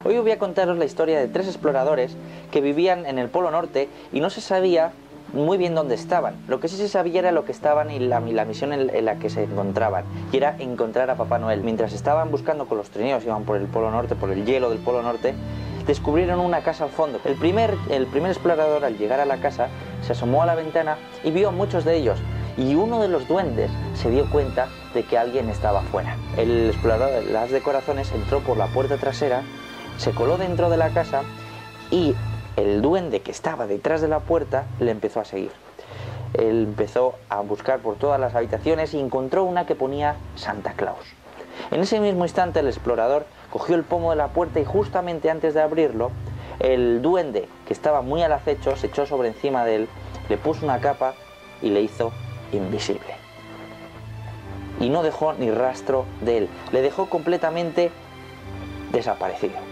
Hoy os voy a contaros la historia de 3 exploradores que vivían en el Polo Norte y no se sabía muy bien dónde estaban. Lo que sí se sabía era lo que estaban y la misión en la que se encontraban, y era encontrar a Papá Noel. Mientras estaban buscando con los trineos, iban por el Polo Norte, por el hielo del Polo Norte, descubrieron una casa al fondo. El primer explorador, al llegar a la casa, se asomó a la ventana y vio a muchos de ellos, y uno de los duendes se dio cuenta de que alguien estaba fuera. El explorador, el as de corazones, entró por la puerta trasera, se coló dentro de la casa y el duende que estaba detrás de la puerta le empezó a seguir. Él empezó a buscar por todas las habitaciones y encontró una que ponía Santa Claus. En ese mismo instante el explorador cogió el pomo de la puerta y justamente antes de abrirlo, el duende, que estaba muy al acecho, se echó sobre encima de él, le puso una capa y le hizo invisible. Y no dejó ni rastro de él, le dejó completamente desaparecido.